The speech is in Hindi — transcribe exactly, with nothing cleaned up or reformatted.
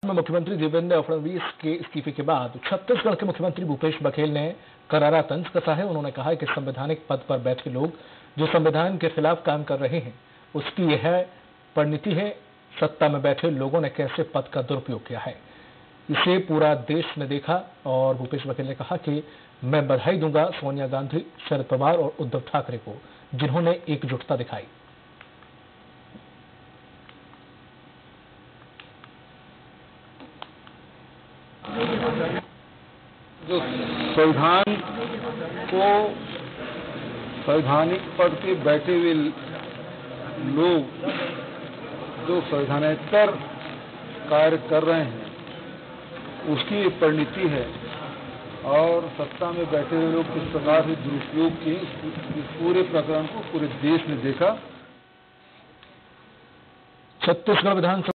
में मुख्यमंत्री देवेंद्र फडणवीस के इस्तीफे के बाद छत्तीसगढ़ के मुख्यमंत्री भूपेश बघेल ने करारा तंज कसा है। उन्होंने कहा है कि संवैधानिक पद पर बैठे लोग जो संविधान के खिलाफ काम कर रहे हैं, उसकी यह परिणति है। सत्ता में बैठे लोगों ने कैसे पद का दुरुपयोग किया है, इसे पूरा देश ने देखा। और भूपेश बघेल ने कहा कि मैं बधाई दूंगा सोनिया गांधी, शरद पवार और उद्धव ठाकरे को, जिन्होंने एकजुटता दिखाई। जो संविधान को संवैधानिक पद पे बैठे हुए लोग जो संवैधानेतर कार्य कर रहे हैं, उसकी ये परिणति है। और सत्ता में बैठे हुए लोग किस प्रकार से दुरुपयोग किए, इस पूरे प्रकरण को पूरे देश ने देखा। छत्तीसगढ़ विधानसभा